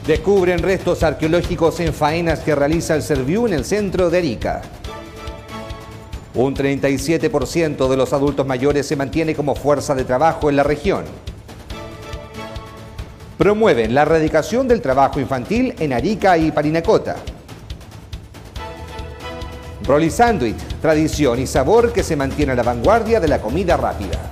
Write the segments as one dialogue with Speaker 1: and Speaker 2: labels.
Speaker 1: Descubren restos arqueológicos en faenas que realiza el Serviu en el centro de Arica. Un 37% de los adultos mayores se mantiene como fuerza de trabajo en la región. Promueven la erradicación del trabajo infantil en Arica y Parinacota. Rolly Sándwich, tradición y sabor que se mantiene a la vanguardia de la comida rápida.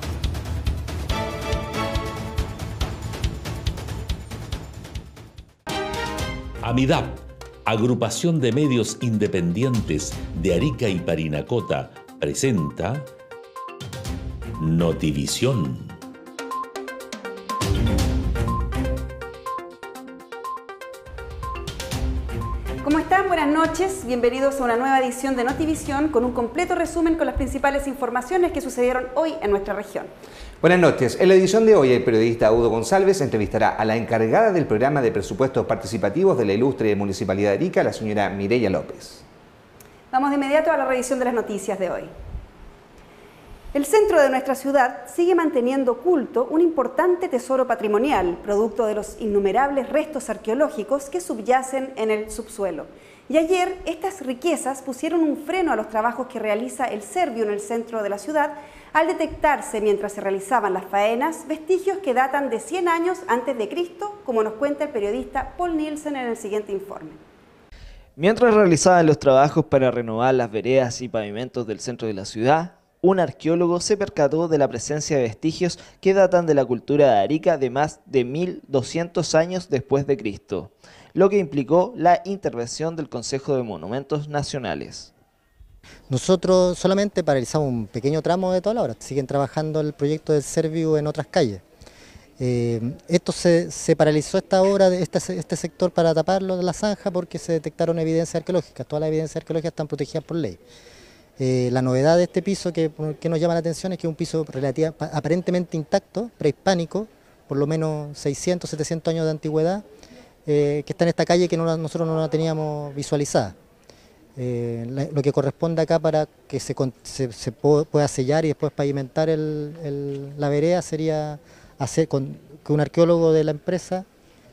Speaker 2: AMIDAP, Agrupación de Medios Independientes de Arica y Parinacota, presenta Notivisión.
Speaker 3: ¿Cómo están? Buenas noches. Bienvenidos a una nueva edición de Notivisión con un completo resumen con las principales informaciones que sucedieron hoy en nuestra región.
Speaker 1: Buenas noches. En la edición de hoy, el periodista Udo González entrevistará a la encargada del programa de presupuestos participativos de la ilustre Municipalidad de Arica, la señora Mireya López.
Speaker 3: Vamos de inmediato a la revisión de las noticias de hoy. El centro de nuestra ciudad sigue manteniendo oculto un importante tesoro patrimonial, producto de los innumerables restos arqueológicos que subyacen en el subsuelo. Y ayer estas riquezas pusieron un freno a los trabajos que realiza el Serviu en el centro de la ciudad al detectarse mientras se realizaban las faenas vestigios que datan de 100 años antes de Cristo, como nos cuenta el periodista Paul Nielsen en el siguiente informe.
Speaker 4: Mientras realizaban los trabajos para renovar las veredas y pavimentos del centro de la ciudad, un arqueólogo se percató de la presencia de vestigios que datan de la cultura de Arica de más de 1200 años después de Cristo, lo que implicó la intervención del Consejo de Monumentos Nacionales.
Speaker 5: Nosotros solamente paralizamos un pequeño tramo de toda la obra, siguen trabajando el proyecto del Serviu en otras calles. Esto se paralizó esta obra, este sector para taparlo de la zanja porque se detectaron evidencias arqueológicas, todas las evidencias arqueológicas están protegidas por ley. La novedad de este piso que nos llama la atención es que es un piso aparentemente intacto, prehispánico, por lo menos 600, 700 años de antigüedad, que está en esta calle que nosotros no la teníamos visualizada. Lo que corresponde acá para que se pueda sellar y después pavimentar la vereda sería hacer que un arqueólogo de la empresa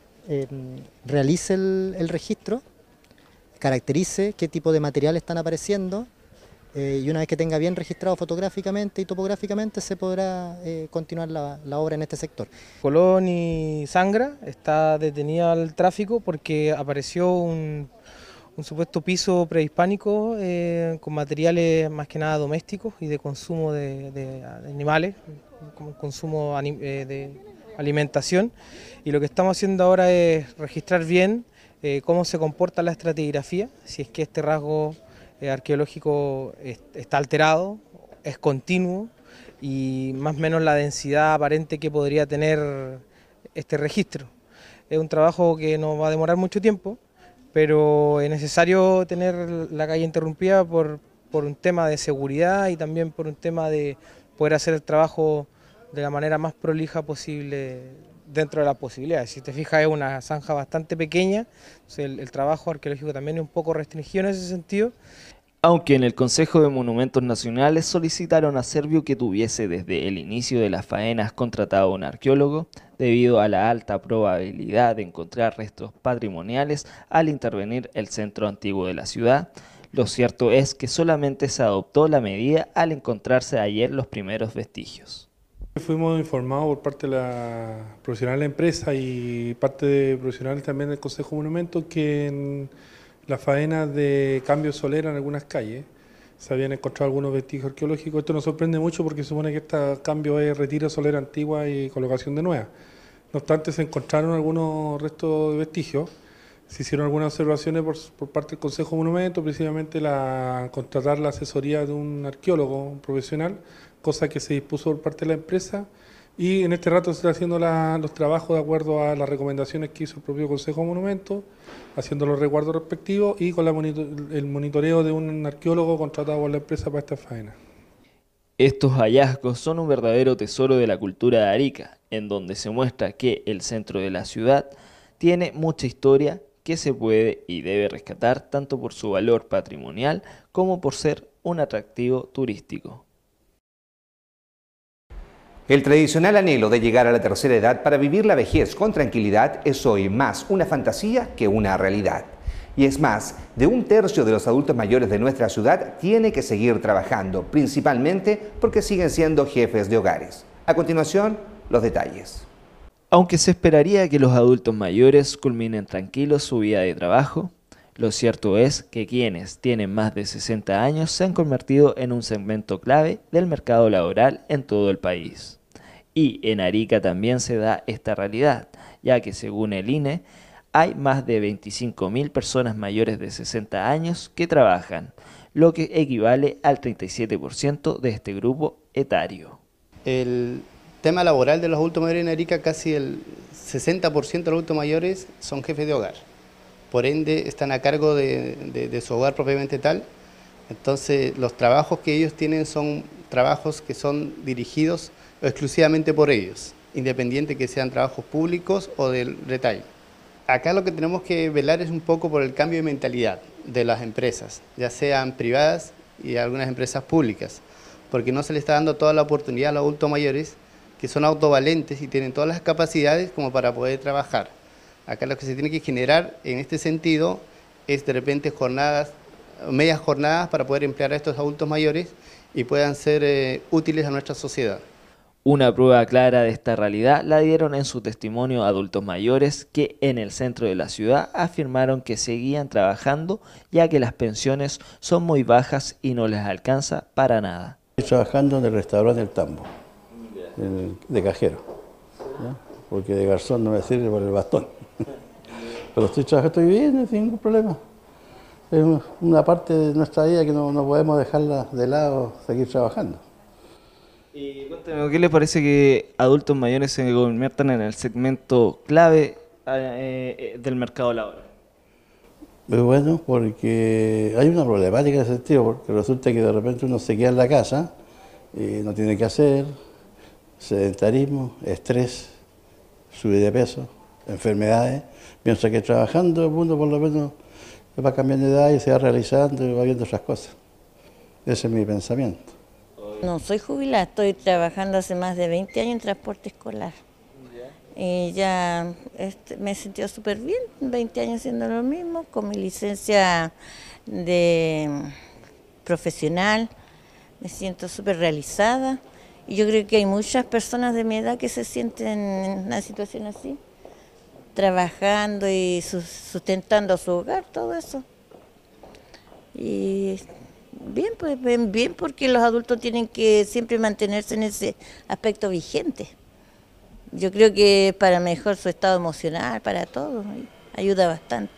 Speaker 5: realice el registro, caracterice qué tipo de materiales están apareciendo, y una vez que tenga bien registrado fotográficamente y topográficamente se podrá continuar la obra en este sector.
Speaker 6: Colón y Sangra está detenida al tráfico porque apareció un supuesto piso prehispánico con materiales más que nada domésticos y de consumo de animales, como consumo de alimentación, y lo que estamos haciendo ahora es registrar bien cómo se comporta la estratigrafía, si es que este rasgo arqueológico está alterado, es continuo y más o menos la densidad aparente que podría tener este registro. Es un trabajo que nos va a demorar mucho tiempo, pero es necesario tener la calle interrumpida por un tema de seguridad y también por un tema de poder hacer el trabajo de la manera más prolija posible dentro de las posibilidades. Si te fijas, es una zanja bastante pequeña, el trabajo arqueológico también es un poco restringido en ese sentido.
Speaker 4: Aunque en el Consejo de Monumentos Nacionales solicitaron a Serviu que tuviese desde el inicio de las faenas contratado a un arqueólogo, debido a la alta probabilidad de encontrar restos patrimoniales al intervenir el centro antiguo de la ciudad, lo cierto es que solamente se adoptó la medida al encontrarse ayer los primeros vestigios.
Speaker 7: Fuimos informados por parte de la profesional de la empresa y parte de profesionales también del Consejo de Monumentos que en las faenas de cambio solero en algunas calles se habían encontrado algunos vestigios arqueológicos. Esto nos sorprende mucho porque supone que este cambio es retiro de solera antigua y colocación de nueva. No obstante, se encontraron algunos restos de vestigios. Se hicieron algunas observaciones por parte del Consejo de Monumentos, precisamente contratar la asesoría de un arqueólogo profesional, cosa que se dispuso por parte de la empresa, y en este rato se está haciendo los trabajos de acuerdo a las recomendaciones que hizo el propio Consejo de Monumentos, haciendo los resguardos respectivos y con el monitoreo de un arqueólogo contratado por la empresa para esta faena.
Speaker 4: Estos hallazgos son un verdadero tesoro de la cultura de Arica, en donde se muestra que el centro de la ciudad tiene mucha historia que se puede y debe rescatar tanto por su valor patrimonial como por ser un atractivo turístico.
Speaker 1: El tradicional anhelo de llegar a la tercera edad para vivir la vejez con tranquilidad es hoy más una fantasía que una realidad. Y es más, de 1/3 de los adultos mayores de nuestra ciudad tiene que seguir trabajando, principalmente porque siguen siendo jefes de hogares. A continuación, los detalles.
Speaker 4: Aunque se esperaría que los adultos mayores culminen tranquilos su vida de trabajo, lo cierto es que quienes tienen más de 60 años se han convertido en un segmento clave del mercado laboral en todo el país. Y en Arica también se da esta realidad, ya que según el INE, hay más de 25.000 personas mayores de 60 años que trabajan, lo que equivale al 37% de este grupo etario.
Speaker 8: El tema laboral de los adultos mayores en Arica, casi el 60% de los adultos mayores son jefes de hogar. Por ende, están a cargo de su hogar propiamente tal. Entonces, los trabajos que ellos tienen son trabajos que son dirigidos exclusivamente por ellos, independiente que sean trabajos públicos o del retail. Acá lo que tenemos que velar es un poco por el cambio de mentalidad de las empresas, ya sean privadas y algunas empresas públicas, porque no se les está dando toda la oportunidad a los adultos mayores que son autovalentes y tienen todas las capacidades como para poder trabajar. Acá lo que se tiene que generar en este sentido es de repente jornadas, medias jornadas para poder emplear a estos adultos mayores y puedan ser útiles a nuestra sociedad.
Speaker 4: Una prueba clara de esta realidad la dieron en su testimonio adultos mayores que en el centro de la ciudad afirmaron que seguían trabajando ya que las pensiones son muy bajas y no les alcanza para nada.
Speaker 9: Estoy trabajando en el restaurante del Tambo, de cajero, ¿ya? Porque de garzón no me sirve por el bastón. Pero estoy trabajando, estoy bien, sin ningún problema. Es una parte de nuestra vida que no podemos dejarla de lado, seguir trabajando.
Speaker 4: Y cuéntame, ¿qué le parece que adultos mayores se conviertan en el segmento clave del mercado laboral?
Speaker 9: Es bueno porque hay una problemática en ese sentido, porque resulta que de repente uno se queda en la casa y no tiene que hacer, sedentarismo, estrés, subida de peso, enfermedades, mientras que trabajando uno por lo menos va cambiando de edad y se va realizando y va viendo otras cosas. Ese es mi pensamiento.
Speaker 10: No soy jubilada, estoy trabajando hace más de 20 años en transporte escolar. Y ya me he sentido súper bien, 20 años haciendo lo mismo, con mi licencia de profesional, me siento súper realizada. Y yo creo que hay muchas personas de mi edad que se sienten en una situación así, trabajando y sustentando su hogar, todo eso. Y bien, pues bien, porque los adultos tienen que siempre mantenerse en ese aspecto vigente. Yo creo que para mejor su estado emocional, para todo, ayuda bastante.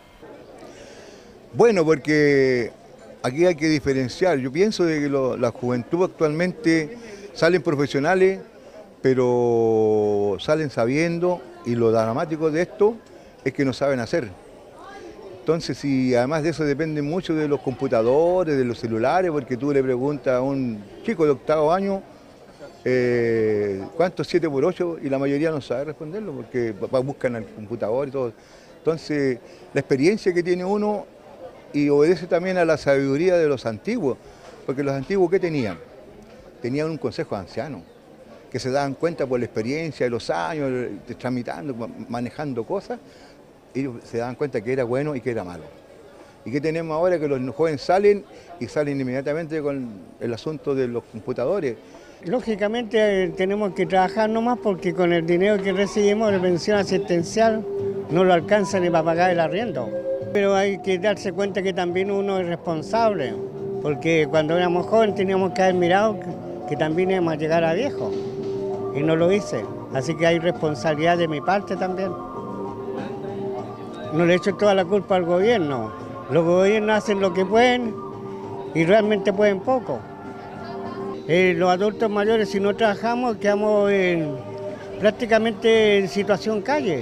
Speaker 11: Bueno, porque aquí hay que diferenciar. Yo pienso de que la juventud actualmente salen profesionales, pero salen sabiendo, y lo dramático de esto es que no saben hacer. Entonces, si además de eso depende mucho de los computadores, de los celulares, porque tú le preguntas a un chico de 8º año, ¿cuánto es 7 por 8? Y la mayoría no sabe responderlo, porque buscan al computador y todo. Entonces, la experiencia que tiene uno y obedece también a la sabiduría de los antiguos, porque los antiguos, ¿qué tenían? Tenían un consejo de ancianos, que se daban cuenta por la experiencia de los años, tramitando, manejando cosas, ellos se daban cuenta que era bueno y que era malo. ¿Y qué tenemos ahora? Que los jóvenes salen y salen inmediatamente con el asunto de los computadores.
Speaker 12: Lógicamente tenemos que trabajar nomás porque con el dinero que recibimos de pensión asistencial no lo alcanza ni para pagar el arriendo. Pero hay que darse cuenta que también uno es responsable, porque cuando éramos jóvenes teníamos que haber mirado que también íbamos a llegar a viejo y no lo hice. Así que hay responsabilidad de mi parte también. No le echo toda la culpa al gobierno. Los gobiernos hacen lo que pueden y realmente pueden poco. Los adultos mayores, si no trabajamos, quedamos prácticamente en situación calle.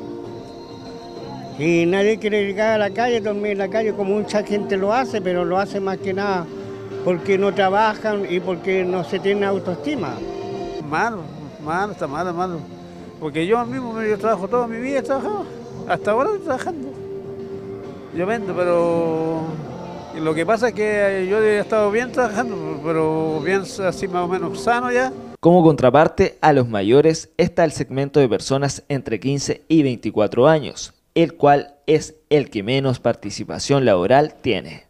Speaker 12: Y nadie quiere llegar a la calle, dormir en la calle como mucha gente lo hace, pero lo hace más que nada porque no trabajan y porque no se tienen autoestima.
Speaker 13: Malo, está malo. Porque yo mismo yo trabajo toda mi vida, he trabajado. Hasta ahora estoy trabajando. Yo vendo, pero lo que pasa es que yo he estado bien trabajando, pero bien así más o menos sano ya.
Speaker 4: Como contraparte a los mayores está el segmento de personas entre 15 y 24 años, el cual es el que menos participación laboral tiene.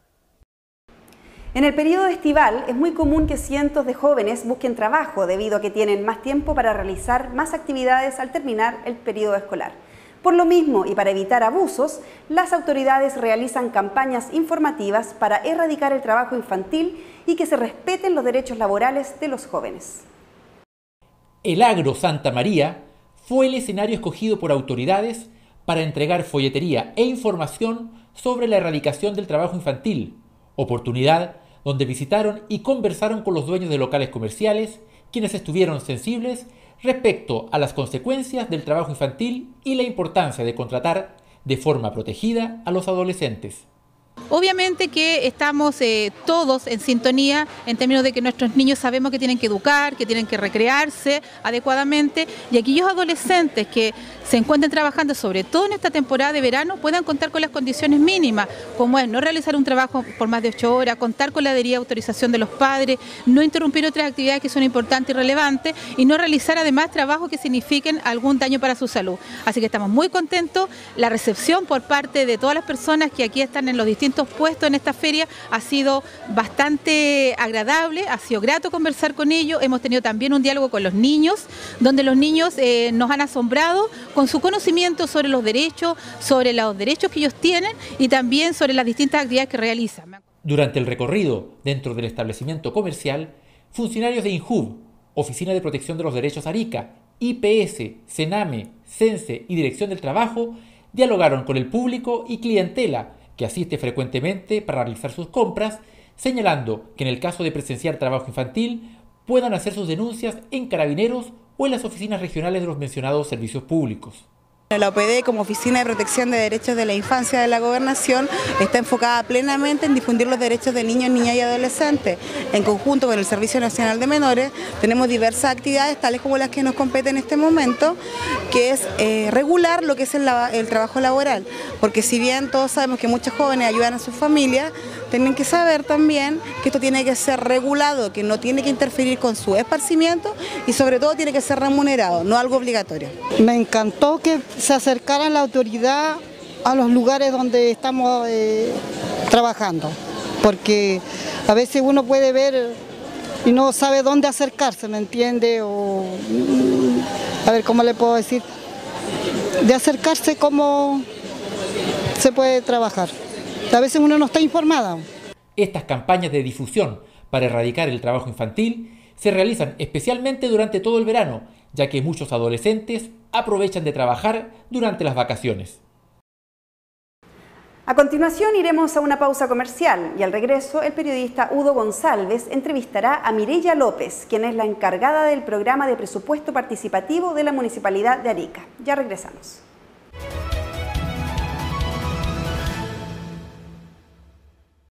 Speaker 3: En el periodo estival es muy común que cientos de jóvenes busquen trabajo debido a que tienen más tiempo para realizar más actividades al terminar el periodo escolar. Por lo mismo y para evitar abusos, las autoridades realizan campañas informativas para erradicar el trabajo infantil y que se respeten los derechos laborales de los jóvenes.
Speaker 14: El Agro Santa María fue el escenario escogido por autoridades para entregar folletería e información sobre la erradicación del trabajo infantil, oportunidad donde visitaron y conversaron con los dueños de locales comerciales, quienes estuvieron sensibles respecto a las consecuencias del trabajo infantil y la importancia de contratar de forma protegida a los adolescentes.
Speaker 15: Obviamente que estamos todos en sintonía en términos de que nuestros niños sabemos que tienen que educar, que tienen que recrearse adecuadamente, y aquellos adolescentes que se encuentren trabajando, sobre todo en esta temporada de verano, puedan contar con las condiciones mínimas, como es no realizar un trabajo por más de 8 horas, contar con la debida autorización de los padres, no interrumpir otras actividades que son importantes y relevantes y no realizar además trabajos que signifiquen algún daño para su salud. Así que estamos muy contentos. La recepción por parte de todas las personas que aquí están en los distintos puestos en esta feria ha sido bastante agradable, ha sido grato conversar con ellos. Hemos tenido también un diálogo con los niños, donde los niños nos han asombrado con su conocimiento sobre los derechos que ellos tienen y también sobre las distintas actividades que realizan.
Speaker 14: Durante el recorrido dentro del establecimiento comercial, funcionarios de INJUV, Oficina de Protección de los Derechos Arica, IPS, Sename, Cense y Dirección del Trabajo dialogaron con el público y clientela que asiste frecuentemente para realizar sus compras, señalando que en el caso de presenciar trabajo infantil puedan hacer sus denuncias en Carabineros o en las oficinas regionales de los mencionados servicios públicos.
Speaker 16: La OPD, como Oficina de Protección de Derechos de la Infancia de la Gobernación, está enfocada plenamente en difundir los derechos de niños, niñas y adolescentes. En conjunto con el Servicio Nacional de Menores, tenemos diversas actividades, tales como las que nos competen en este momento, que es regular lo que es el trabajo laboral. Porque si bien todos sabemos que muchos jóvenes ayudan a sus familias, tienen que saber también que esto tiene que ser regulado, que no tiene que interferir con su esparcimiento y sobre todo tiene que ser remunerado, no algo obligatorio.
Speaker 17: Me encantó que se acercara la autoridad a los lugares donde estamos trabajando, porque a veces uno puede ver y no sabe dónde acercarse, ¿me entiende? O, a ver, ¿cómo le puedo decir? De acercarse, cómo se puede trabajar. A veces uno no está informado.
Speaker 14: Estas campañas de difusión para erradicar el trabajo infantil se realizan especialmente durante todo el verano, ya que muchos adolescentes aprovechan de trabajar durante las vacaciones.
Speaker 3: A continuación iremos a una pausa comercial y al regreso el periodista Udo González entrevistará a Mireya López, quien es la encargada del programa de presupuesto participativo de la Municipalidad de Arica. Ya regresamos.